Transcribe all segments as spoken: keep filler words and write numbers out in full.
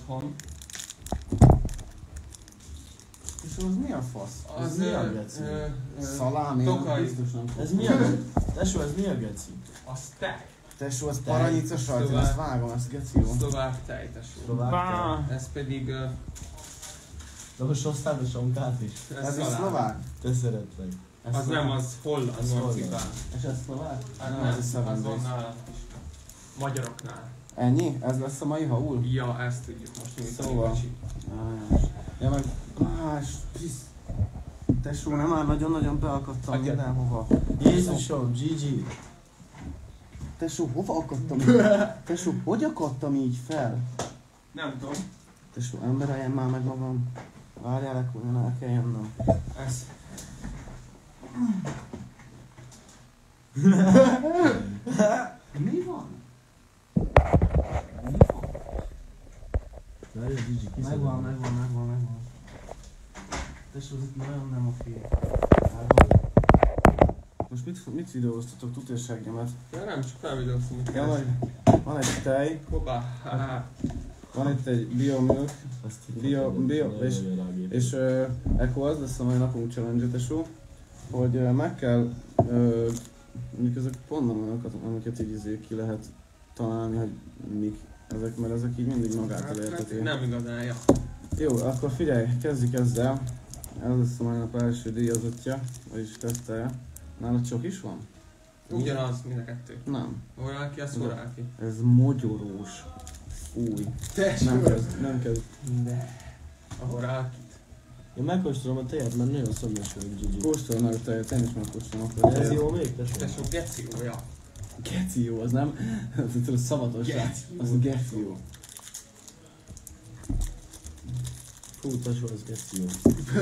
otthon. És az mi a fasz? Az, Ez mi a ö, geci? ö, ö, Szalámi, Tokaj. biztos nem Ez mi a geci? Tesó, ez mi a geci? A stack. Tesó, ez paranyica sajt, én Szlovák. ezt vágom, ezt geci jó. Szlovák tej, tesó. Szlovák tej. Ez pedig... ö, De most hoztál a sonkát is? Ez is szalám. szlovák? Te szeretlek. Ez Az nem, az holland, Az marcipán. holland. És ez szlovák? Hát Nem, nem, ez a Seven az van Days. nálad is. Magyaroknál. Ennyi? Ez lesz a mai haul? Ja, ezt tudjuk most nyújtani. Szóval. kicsi. Ah, ja meg... Más, pisz. Tesó, nem már nagyon-nagyon beakadtam Hagyjad. mindenhova. Jézusom, gé gé. Tesó, hova akadtam így? Tesó, hogy akadtam így fel? Nem tudom. Tesó, embereljem már meg magam. Várjál, akkor el kell jönnöm. Ez. Mi van? Várj, gé gé, kiszedem. Megvan, megvan, megvan, megvan. Tesó, ez itt nagyon nem oké. Most mit, mit videóztatok tutérsággemet? Ja nem, csak felvideóztam. hogy Ja, keresni. van, van egy tej, Hoppá, haha. van itt egy biomilk, Azt Bio- bio- és- és uh, ekkor az lesz a mai napunk challenge tesó, hogy uh, meg kell, uh, mondjuk ezek pont nem olyanokat, amiket így izé ki lehet találni, hogy mik ezek, mert ezek így mindig magától Hát, értető. nem igazán, ja. Jó, akkor figyelj, kezdjük ezzel. Ez lesz a mai nap első díjazottja, vagyis tesztelje. Nálad csak is van? Ugyanaz, mind a kettő. Nem. Oráki, az oráki. Ez mogyorós. Új. Nem kezd, nem kezd. De. A orákit. Én megkóstolom a tejet, mert nagyon szomjas vagyok, gé gé. Kóstolj meg a tejet, én is megkóstolom akkor a Ez tejet. jó még, tesó? Tesó, geci jó, ja. Geci jó, az nem? Tudod, szavatos. Geci jó. Az geci jó. Fú, tesó, ez geci jó.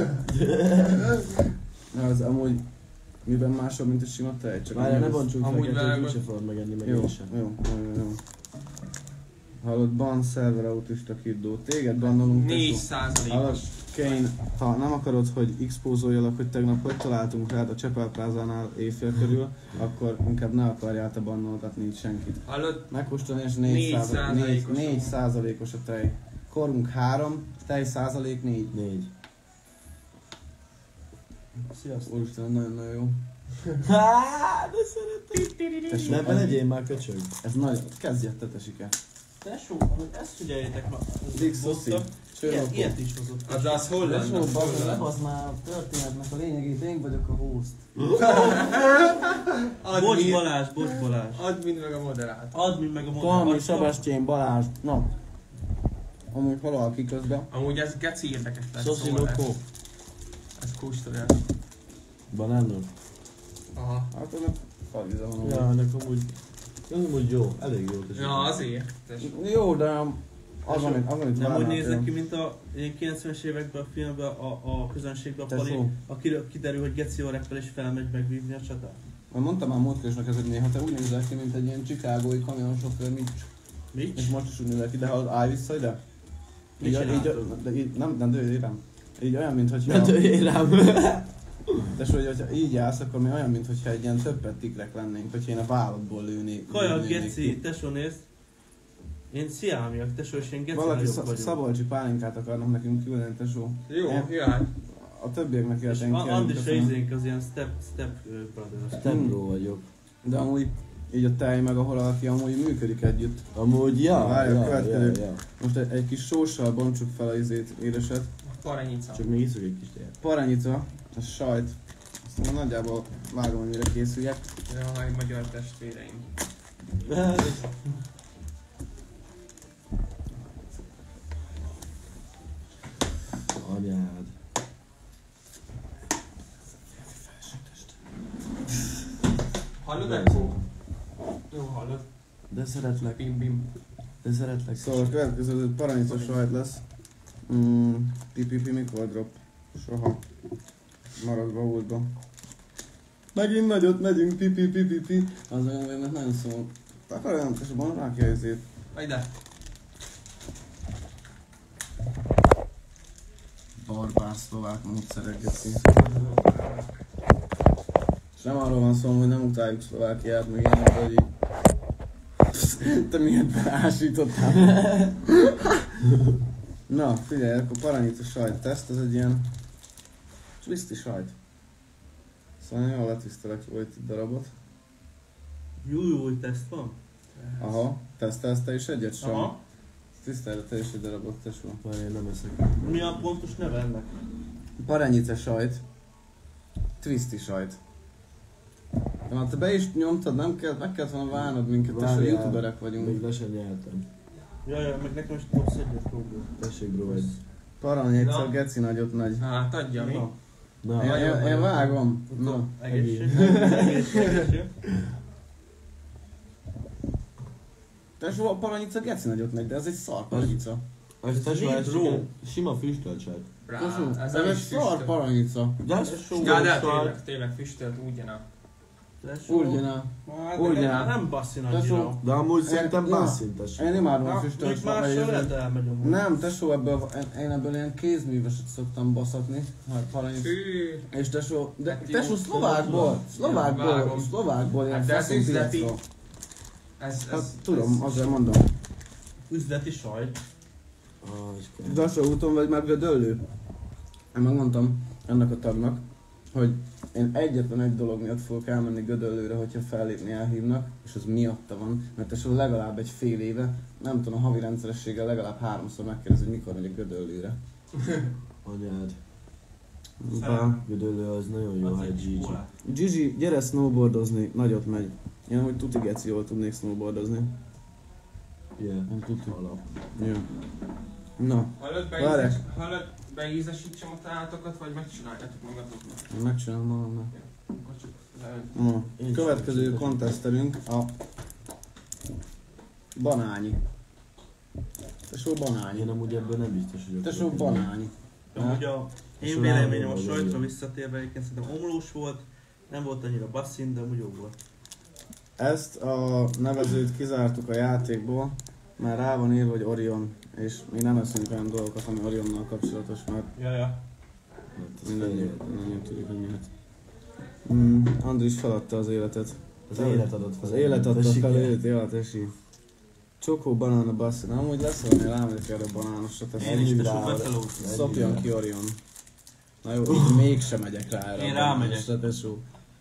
Na, az amúgy miben másabb, mint a sima tej? Csak Várjál, ne amúgy- bontsuk amúgy feketét, vágod. úgyse fogod megenni, meg Jó, én sem. jó, jó, jó. Hallod, ban, szerver, autista, kiddó. Téged bannolunk, négy tesó. Hallod, százalékos. Kane, ha nem akarod, hogy expózoljalak, hogy tegnap hogy találtunk rád a Csepel plázánál éjfél körül, akkor inkább ne akarjál te bannoltatni itt senkit. Hallod? Megkóstolni, és Négy négy százalékos. százalékos a tej. Korunk három, tej százalék négy. Négy. Sziasztok. Úristen, nagyon-nagyon jó. Há, de szeretem. Tesó, Ne ez- belegyél már, köcsög. Ez nagyon... Kezdjed te, tesike. Tesó, hogy ezt figyeljétek ma. Big Sossi. Ilyet, ilyet is hozott. Az az holland. Tesó, az bazd, ne holland. hozd már a történetnek a lényegét, én vagyok a host. Bocs Admin, Balázs, bocs Balázs. admin meg a moderátor. Add mind meg a Kalmi, mondatot. Sebestyén, Balázs. Na. Amúgy halal ki közben. Amúgy ez geci érdekes lesz. Sossi szóval lokó. ez- Ez kóstolja. Banánok. Aha. Hát ennek faliza van. Ja, amúgy. ennek amúgy... Amúgy jó, elég jó. tesó. Ja, azért. Tesó. Jó, de az van, az van itt Nem úgy várnál, néznek jó. ki, mint a ilyen kilencvenes években a filmben a, a közönségben a Tesó. Pali, akiről kiderül, hogy Geci reppel és felmegy megvívni a csatát. Mert mondtam már múltkor is neked, hogy néha te úgy nézel ki, mint egy ilyen chicagói kamionsofőr, Mitch. Mit? És most is úgy nézel ki, de ha állj vissza ide. Mit Így, így, csináltad? de így, nem, nem dőljél rám. Így olyan, mint hogyha... Ne töljél rám. De hogy hogyha így állsz, akkor mi olyan, mint hogyha egy ilyen többet tigrek lennénk, hogyha én a válladból lőnék. Kaja, lőnék Geci, ki. tesó nézd. Én sziámiak, tesó, és én Geci Valaki nagyobb sz- vagyok. szabolcsi pálinkát akarnak nekünk küldeni, tesó. Jó, Én- jöjj. A többieknek És jötténk a- ki. Andis köszönöm. Reizénk az ilyen step, step uh, brother. Tembró vagyok. De amúgy így a tej meg a halaki amúgy működik együtt. Amúgy, ja, Várj, a ja, következő. ja, ja. Most egy, egy kis sóssal bontsuk fel a izét, édeset. Paranyica. Csak még iszok egy kis tejet. Paranyica, a sajt. Aztán nagyjából vágom, hogy mire készüljek. Jaj, magyar testvéreim. Anyád. Hallod, Echo? Jó, hallod. De szeretlek, Bim, bim. de szeretlek. Szóval a következő paranyica sajt lesz. Mm, pipipi mikor drop? Soha. Marad baútba. Megint nagyot megyünk, pipi pipi pi. Az olyan, hogy mert nagyon szól. Akar olyan, és abban rákja ezért. Vagy ide. Barbár szlovák módszerek, geci. És nem arról van szó, hogy nem utáljuk Szlovákiát, meg ilyenek, hogy így... Te miért beásítottál? Na, figyelj, akkor paranyita sajt teszt, ez egy ilyen twisty sajt. Szóval jól letwisztelek volt egy darabot. Jó, jó, hogy teszt van. Aha, tesztelsz te is egyet sem? Aha. Tisztelj te is egy darabot, tesó. Várj, én nem eszek. Mi a pontos neve ennek? Paranyita sajt. Twisty sajt. De már te be is nyomtad, nem kell, meg kellett volna várnod minket, tesó, Várjál. youtuberek vagyunk. Még le sem nyertem. Jaj, jaj, meg nekem is tudsz egyet próbálni. Tessék, bro, egy. Paranyita, Na. geci nagyot nagy. Hát adja mi? Na, Na, Én, én, én vágom. Na. egészség. Egészség. Tesó, a paranyita geci nagyot nagy, de ez egy szar paranyita. ez tesó, Mi, ez bro? sima- sima füstöltság. Tesó, Brá, ez nem egy is szar füstöl. paranyita. De ez Ez só, só. Ja, de sar. tényleg, tényleg füstölt ugyan. Úgy jön. Hát, Úgy de jár. nem basszi Tesó. nagyra. De amúgy Én- szerintem ja. basszintes. Én imádom a Na, füstölt még mással lehet paranyitát. elmegy amúgy. Nem, tesó, ebből, én ebből ilyen kézműveset szoktam baszatni. Hát paranyit. Fű. És tesó, de Hát tesó jó, szlovákból, Ja, szlovákból, vágom. szlovákból ilyen Hát de ez faszom üzleti. piacról. Ez, Hát ez, tudom, ez, azért mondom. Üzleti sajt. Ah, és kell. Dasra úton vagy már Gödöllő. Én megmondtam ennek a tagnak, hogy én egyetlen egy dolog miatt fogok elmenni Gödöllőre, hogyha fellépni elhívnak, és az miatta van, mert tesó legalább egy fél éve, nem tudom, a havi rendszerességgel legalább háromszor megkérdezi, hogy mikor megyek Gödöllőre. Anyád. Ba. Gödöllő az nagyon jó, hát Gigi. Gigi, gyere snowboardozni, nagyot megy. Én amúgy tuti geci jól tudnék snowboardozni. Yeah. Nem tuti. Alap. Ja. Na, Hallod, Várjál. beízes, hallod, beízesítsem a talátokat, vagy megcsináljátok magatoknak? én megcsinálom magamnak. Akkor csak leönt. Na, Én következő sem konteszterünk a banányi. Tesó banányi. Én amúgy ebből nem biztos, hogy Tesó banányi. Amúgy a És én a véleményem a lábam sajtra vagy. visszatérve egyébként szerintem omlós volt, nem volt annyira basszin, de amúgy jó volt. Ezt a nevezőt kizártuk a játékból, mert rá van írva, hogy Orion, és mi nem eszünk olyan dolgokat, ami Orionnal kapcsolatos, mert Ja, ja. mindannyian mindannyian tudjuk, hogy miért. Mm, Andris feladta az életet. Az élet adott fel. Az élet adta Tessék, fel el. őt, ja, tesi. Csokó, banána, basszi. Na, amúgy lesz valami rámegyek erre a banánosra, Én tesó. is Ennyi tesó rá- betelóztam. ennyi Szopjan rá. ki Orion. Na jó, így mégsem megyek rá erre Én a rámegyek. banánosra, tesó.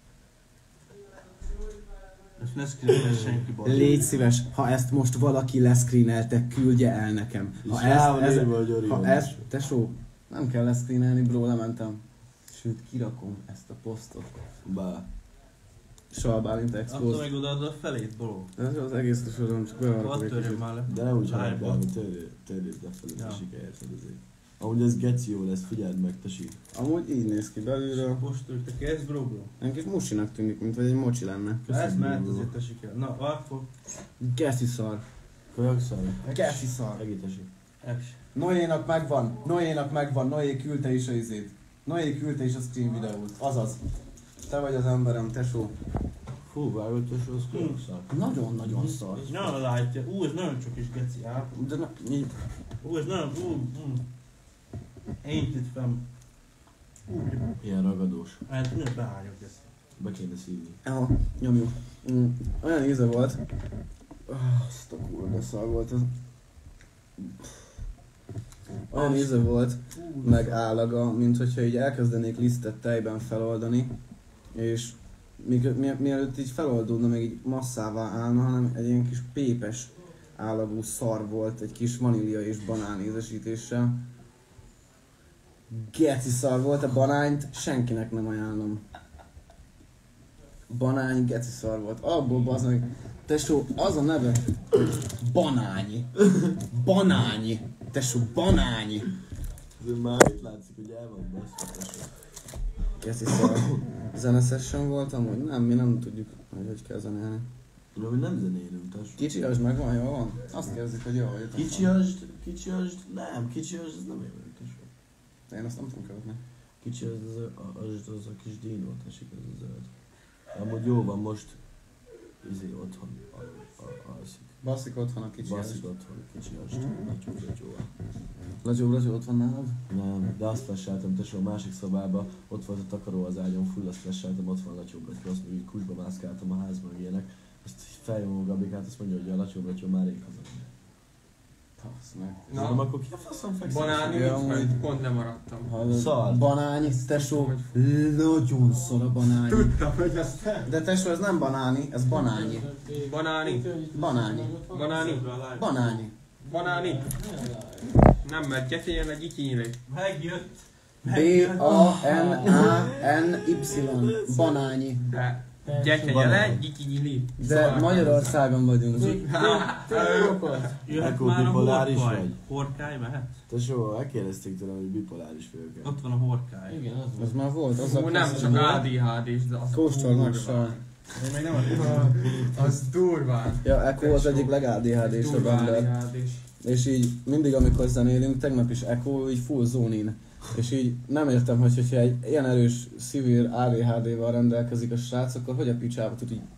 És ne screenel senki baj. Légy szíves, ha ezt most valaki leszkrínelte, küldje el nekem. És Ha rá van ezt, ez, írva, hogy Orion. ha ezt, tesó, nem kell leszkrinelni, bro, lementem. Sőt, kirakom ezt a posztot. Bá. Soha Bálint Attól Expose. meg odaadod a felét, bro. Ez az egész tesódom, csak Ott bevarok egy törjön kicsit. már le. De ne úgy Live-ba. harapjál, hogy törjéd törjéd lefelé, Ja. tessék, érted azért. Amúgy ez geci jó lesz, figyeld meg, tessék. Amúgy így néz ki belülről. Most ők te kezd, bro, bro. Ilyen kis musinak tűnik, mint vagy egy mocsi lenne. Ez mehet bro. azért tessék el. Na, akkor. Geci szar. Kajakszal? Geci szar. Egi, tessék. Eps. Noénak megvan, Noénak megvan, Noé küldte is a izét. Noé küldte is a stream videót, azaz. Te vagy az emberem, tesó. Fú, vágott, tesó, az kajakszal. Nagyon-nagyon szar. Nagyon látja. Ú, ez nagyon csak is geci át. De na, így, Ú, ez nagyon... Ú, ú. Ain't it fam. Ú, Ilyen ragadós. hát mindent behányok ezt. Be kéne szívni. aha, nyomjuk. Mm, olyan íze volt. Ah, azt a kurva szar volt az. Olyan íze volt, Ú, meg állaga, mint hogyha így elkezdenék lisztet tejben feloldani, és még, mi, mielőtt így feloldódna, meg így masszává állna, hanem egy ilyen kis pépes állagú szar volt, egy kis vanília és banán ízesítéssel. Geci szar volt, a banányt senkinek nem ajánlom. Banány geci szar volt. Abból bazd meg, tesó, az a neve, hogy banányi. Banányi. Tesó, banányi. Ez már itt látszik, hogy el van baszva, tesó. Geci szar. Zene session volt amúgy? Nem, mi nem tudjuk, hogy hogy kell zenélni. De mi nem zenélünk, tesó. Kicsi az megvan, jól van? Azt kérdezik, hogy jól vagy. Kicsi asd, kicsi asd, nem, kicsi asd, ez nem én vagyok, tesó. Én azt nem tudom követni. Kicsi az, az, a- az, az a kis dínó, tessék, ez a zöld. Amúgy jó van most, izé otthon al- al- alszik. Basszik otthon a kicsi Baszik az. otthon, kicsi ast, nagyobb, nagyobb. Lagyó, lagyó, ott van nálad? Nem, de azt flasheltem, tesó, a másik szobába, ott volt a takaró az ágyon, full azt flasheltem, ott van Latyó Bratyó, azt meg így kusba mászkáltam a házban, meg ilyenek. Azt feljön a Gabikát, azt mondja, hogy a Latyó Bratyó már rég haza. Fasz meg. Na, Na, akkor ki a faszom fekszik? banáni, Ja, mit vagy? amúgy- Pont lemaradtam. Hallod? Szar. Banáni, tesó, nagyon szar a banáni. Tudtam, hogy ezt De tesó, ez nem banáni, ez banányi. Banáni. Banáni. Banáni. Banáni. Banáni. Nem, mert gyetélyen egy ikinyílik. Megjött. B-A-N-A-N-Y. Banányi. De gyetélyen egy ikinyíli. De Magyarországon vagyunk. Jöhet Akkor már a bipoláris horkály. vagy? Horkály mehet? Tesó, elkérdezték tőlem, hogy bipoláris vagyok. Ott van a horkály. Igen, az Az már volt, az Hú, nem csak á dé há dés, de az Kóstol meg durván. saj. Én még nem adom. Az durván. Ja, Echo az egyik leg-á dé há désebb Durván ember. á dé há dés. És így mindig, amikor zenélünk, tegnap is Echo, így full zónin. És így nem értem, hogy hogyha egy ilyen erős szivír á dé há dé-val rendelkezik a srác, akkor hogy a picsába tud így...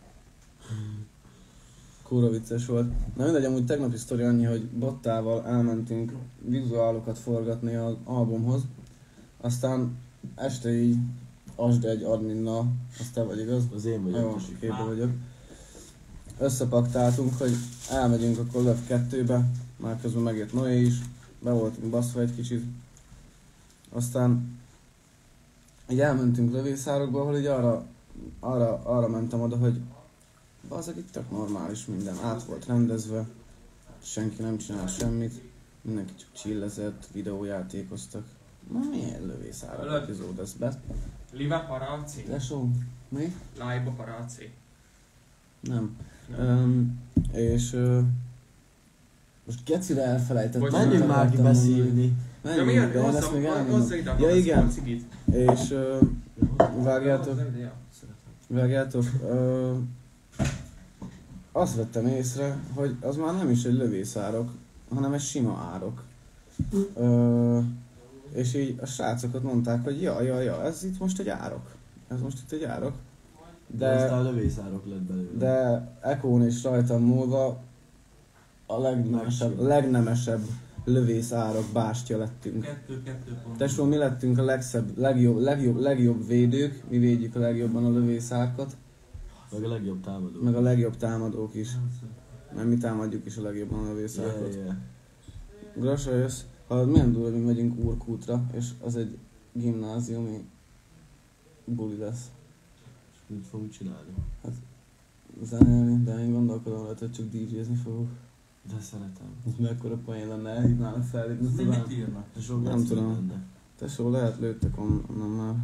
Kurva vicces volt. Na mindegy, amúgy tegnapi sztori annyi, hogy Bottával elmentünk vizuálokat forgatni az albumhoz. Aztán este így asd egy adminnal, az te vagy igaz? Az én vagyok. Jó, Tesó. képbe vagyok. Összepaktáltunk, hogy elmegyünk akkor Löv kettőbe, már közben megért Noé is, be voltunk baszva egy kicsit. Aztán így elmentünk lövészárokba, ahol így arra, arra, arra mentem oda, hogy bazeg itt tök normális minden, át volt rendezve, senki nem csinál semmit, mindenki csak chillezett, videójátékoztak. Na milyen lövészárok Löv. epizód ez be? Live paráci. Tesó, mi? Live paráci. Nem. Nem. Um, és uh, most gecire elfelejtettem. Bocsánat. Menjünk már ki akartam mondani. beszélni. Ja, Menjünk, miért? de én ezt Hozzá, még hozzá elmondom. ide, Ja, akarsz igen. a cigit? És uh, vágjátok, Hozzá ide, ja. vágjátok, uh, azt vettem észre, hogy az már nem is egy lövészárok, hanem egy sima árok. Uh, és így a srácokat mondták, hogy ja, ja, ja, ez itt most egy árok. Ez most itt egy árok. De De, aztán lövészárok lett belőle. de Ekón és rajtam múlva a legnemesebb, legnemesebb lövészárok bástya lettünk. Kettő-kettő pont. Tesó, mi lettünk a legszebb, legjobb, legjobb, legjobb védők, mi védjük a legjobban a lövészárkat, Meg a legjobb támadó. meg a legjobb támadók is, mert mi támadjuk is a legjobban a lövészárkat. Yeah, yeah. Grasa jössz, ha milyen durva, mi megyünk Urkútra, és az egy gimnáziumi buli lesz. És mit fogunk csinálni? Zenélni, de én gondolkodom, lehet, hogy csak dé jézni fogok. De szeretem. Ez mekkora poén lenne, elhívnának fellépni. Mi talán. mit írnak? Tesó, Nem lesz tudom. benne. Tesó, lehet lőttek on- onnan már.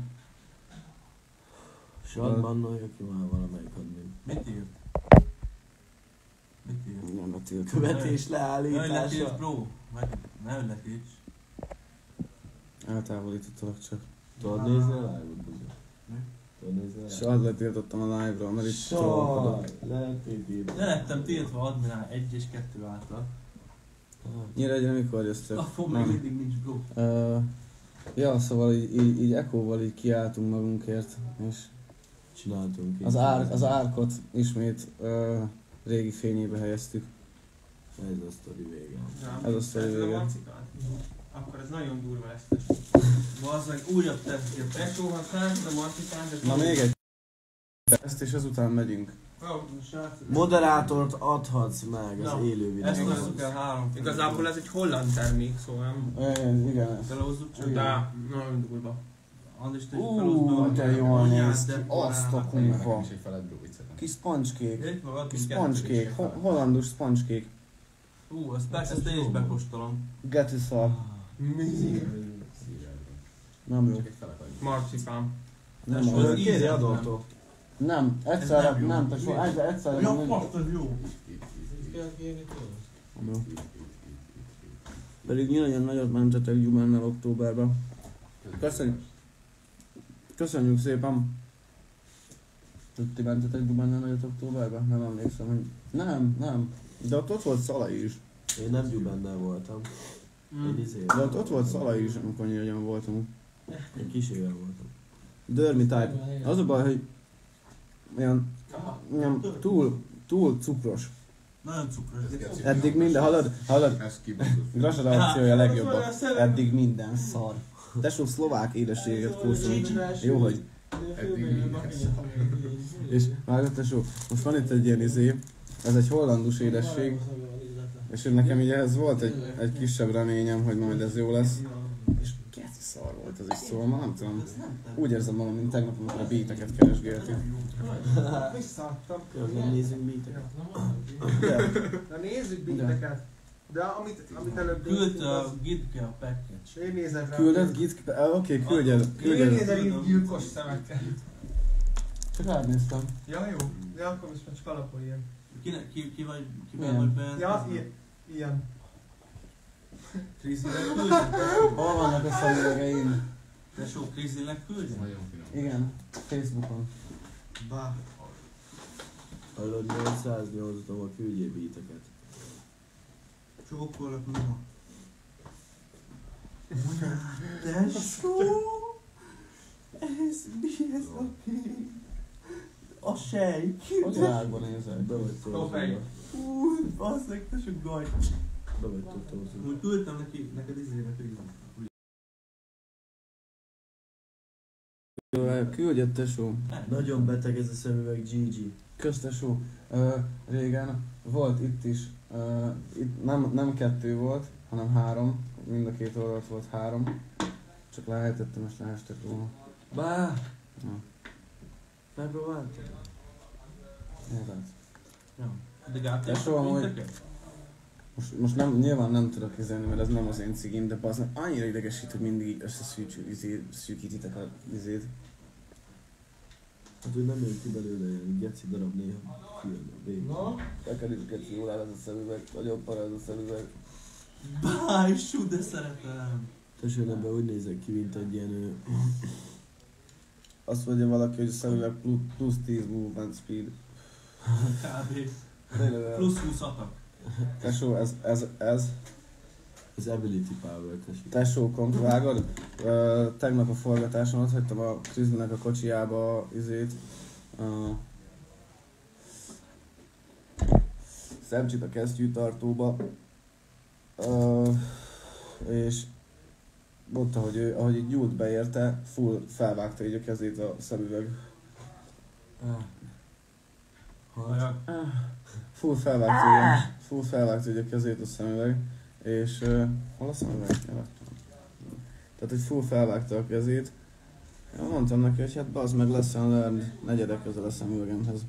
Sajt bannolja ki már valamelyik admin. Mit ír? Mit ír? Nem betiltva. Követés Ne letíts, leállítása. bro. Meg- Ne letíts. Eltávolítottalak csak. Tudod nézni a live-ot, Buzi? Mi? Tudod nézni a És live-ot? az letiltottam a live-ról, mert itt trollkodok. Saj, lehetnék írni. Le lettem tiltva adminál egy és kettő által. Nyír egyre mikor jöttek? Akkor még Nem. mindig nincs bro. Uh, ja, szóval így, így, így Echo-val így kiálltunk magunkért, és Csináltunk. az, ár, az árkot ismét uh, régi fényébe helyeztük. Ez a sztori vége. Ja, Ez a sztori szereted vége. a macikát? Akkor ez nagyon durva lesz. Bazzeg, újabb tesztjét. Tesó, ha szereted a macikát, de... Na még egy ezt és ezután megyünk. Ó, srácok. Moderátort adhatsz meg az Na, élő Ezt videóhoz. hozzuk el három. Igazából ez egy holland termék, szóval nem... Igen, igen. Felhozzuk csak. De nagyon durva. Andis, te is Ú, felhozd be de jól anyád, néz ki. de Azt a korán. kurva. is egy felett bróvicet. Kis spongekék. Itt van, addig Kis kettő. spongekék. Ho- hollandus spongekék. Ú, ezt persze, ezt én is bekóstolom. Getiszal. Mi? Nem jó. Csak egy felett adjuk. Marcipám. Nem, Tesó, az- ez Kéri ízletlen. adótól. nem, Ez egyszerre, nem jó. nem, tesó, egy- egyszerre Ja, nem most ez jó. Nem jó. Pedig nyilván nagyot mentetek Gyumennel októberben. Köszönjük. Köszönjük szépen. Hogy ti mentetek Gyumennel nagyot októberben? Nem emlékszem, hogy... Nem, nem. De ott, ott volt Szalai is. Én nem Gyubennel voltam. Én izé. De ott, ott volt Szalai is, amikor nyilván voltunk. Én kisével voltam. Dörmi type. Az a baj, hogy olyan, olyan túl, túl cukros. Nagyon cukros. Eddig minden, hallod, hallod, Ez kibaszott. Grasa reakciója a legjobb. Eddig minden szar. Tesó szlovák édességet kóstolunk. Jó, hogy. Eddig minden szar. És vágod tesó, most van itt egy ilyen izé, ez egy hollandus édesség, És hogy nekem így ehhez volt egy, egy kisebb reményem, hogy majd ez jó lesz. És keci szar volt ez is, szóval ma nem tudom. Úgy érzem magam, mint tegnap, amikor a beateket keresgéltük. Visszaadtam. Nem nézzünk beateket. Na nézzük beateket. De amit, amit előbb Küldte a Gitke a package. én nézem rá. Küldöd Git? Ah, Oké, okay, küldjed. Én Küldjed. nézem így gyilkos szemekkel. Csak átnéztem. Ja jó, de akkor most már csak alapul ilyen. Kinek, ki, ki vagy, ki Milyen? vagy bent? Ja, ilyen. ilyen. Krizinek küldje? Hol vannak a szemüvegeim? Tesó, Krizinek küldje? Nagyon finom. Igen, Facebookon. Bá. Hallod, nyolcszáznyolcban a küldjél beateket. Csókolok, mama. Tesó! Ez mi ez a pénz? A sej! Hogy rákban nézel? Be vagy Kopej. torzulva. Új, basszeg, tesó, gagy! Be vagy torzulva. Úgy küldtem neki, neked izébe küldtem. Küldjed, tesó. Nagyon beteg ez a szemüveg, gé gé. Köztesó. Uh, régen volt itt is, uh, itt nem, nem kettő volt, hanem három. Mind a két oldalt volt három. Csak lehelytettem és lehestek róla. Bá! Ja. Megpróbáltam? Érted? Ja. De Gáté, Tesó, amúgy- mindeket? Most, most nem, nyilván nem tudok izélni, mert ez nem az én cigim, de az annyira idegesít, hogy mindig összeszűkítitek a izét. Hát, hogy nem jön ki belőle ilyen geci darab néha. Kijön a végén. Na? Neked is geci jól áll ez a szemüveg, nagyon para ez a szemüveg. Bájsú, de szeretem! Tesónemben úgy nézek ki, mint egy ilyen... Ö... Azt mondja valaki, hogy a szemüveg plusz, plusz tíz movement speed. Kb. Tényleg, Plusz húsz atak. tesó, ez, ez, ez, Az ability power, tesó. tesó, komp, vágod? Ö, tegnap a forgatáson ott hagytam a Krisztinek a kocsijába izét. Uh, szemcsit a kesztyűtartóba. Uh, és mondta, hogy ő, ahogy így gyújt beérte, full felvágta így a kezét a szemüveg. Ah. Hajak. Full felvágta, igen. Full felvágta így a kezét a szemüveg. És uh, hol a szemüveg? Elvettem. Tehát, hogy full felvágta a kezét. Én mondtam neki, hogy hát bazd meg, lesson learned, negyedek ezzel a szemüvegemhez.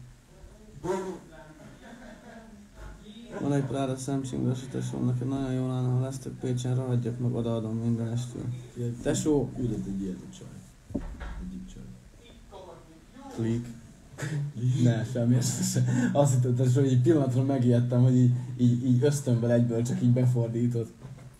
Van egy Prada szemcsimgasításom, neked nagyon jól állna, ha lesztek Pécsen, ragadjak meg, odaadom minden estől. Tesó! Küldött egy ilyen a csaj. Egyik csaj. Klik. Ne, semmi esetben. Azt hittem, tesó, hogy egy pillanatra megijedtem, hogy így, így, így ösztönből egyből csak így befordított.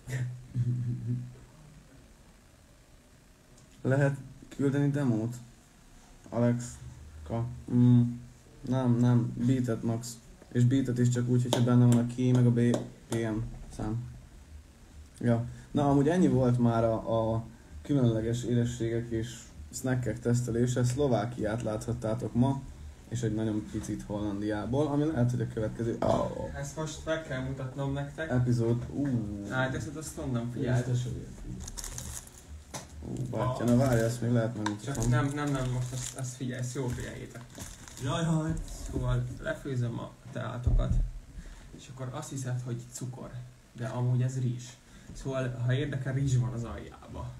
Lehet küldeni demót? Alex? Ka? Mm. Nem, nem. Beatet max. És beatet is csak úgy, hogyha benne van a key, meg a B P M szám. Ja. Na, amúgy ennyi volt már a, a különleges érességek és snackek tesztelése. Szlovákiát láthattátok ma, és egy nagyon picit Hollandiából, ami lehet, hogy a következő oh, Ezt most meg kell mutatnom nektek. epizód. Uh, Hát ezt azt onnan figyeld. uh, bátya, na várj, ezt még lehet megmutatom. Csak nem, nem, nem, most ezt, ezt figyelj, ezt jól figyeljétek. Jaj, jaj. Szóval lefőzöm a teátokat, és akkor azt hiszed, hogy cukor, de amúgy ez rizs. Szóval, ha érdekel, rizs van az aljába.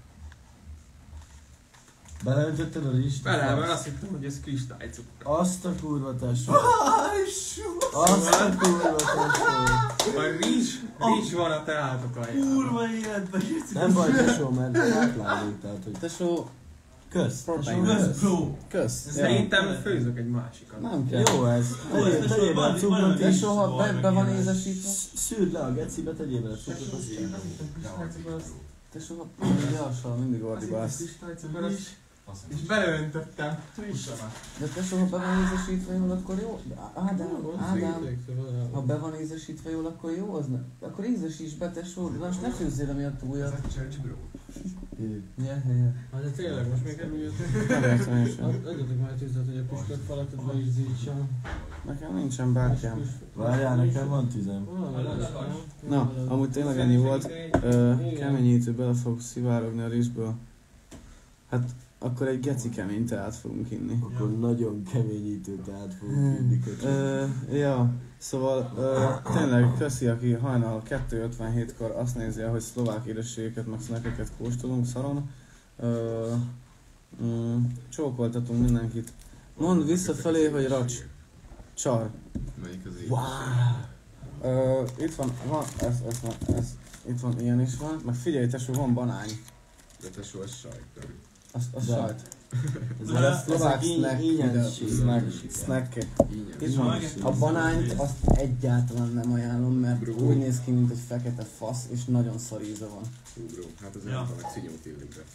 Beleöntötted a rizst? Bele, mert azt hittem, hogy ez kristálycukor. Azt a kurva tesó. Bájsú! Azt a kurva tesó. A rizs, rizs van a teátok aljába. Kurva életben jössz. Nem baj tesó, mert átlálunk, tehát hogy... Tesó, Kösz. Protein. Kösz, bro. kösz. Ez Ja. Szerintem főzök egy másikat. Nem kell. Jó ez. Tegyél, tegyél be a cukrot is. Tesó, ha be, be van ézesítve. Szűrd le a gecibe, tegyél be a cukrot, azt csinálom. Tesó, ha jassal, mindig ordibálsz. Kristálycukor, és beleöntöttem. De tesó, ha be van ézesítve jól, akkor jó? Ádám, Ádám, ha be van ézesítve jól, akkor jó az ne? Akkor ézesíts be, tesó, de most ne főzzél emiatt újat. Ja, ja, ja. Hát de tényleg, most még emiatt... Nem értem én sem. Adjatok már tüzet, hogy a püspök falatodba ízítsam. Nekem nincsen bártyám. Várjál, nekem van tüzem. Na, amúgy tényleg ennyi volt. Ö, keményítő bele fog szivárogni a rizsből. Hát akkor egy geci kemény teát fogunk inni. Akkor nagyon keményítő teát fogunk inni. Ö, ja, szóval ö, tényleg köszi, aki hajnal kettő ötvenhétkor azt nézi, hogy szlovák édességeket meg snackeket kóstolunk szaron. Ö, mm, csókoltatunk mindenkit. Mondd visszafelé, hogy racs. Csar. Melyik az így? Wow. Ö, itt van, van, ez, ez, van, ez, itt van, ilyen is van. Meg figyelj, tesó, van banány. De tesó, ez sajt. Az, az De. sajt. Ez Ez a szlovák így- snack, ígyenség. snack, snack. Így Itt van. A banányt azt egyáltalán nem ajánlom, mert Bro. úgy néz ki, mint egy fekete fasz, és nagyon szar íze van. Hú, bro, hát ez Ja. nem van, hogy szinyót illik be.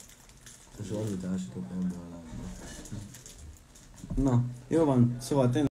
És annyit ásítok ebben a lábban. Na, jó van, szóval tényleg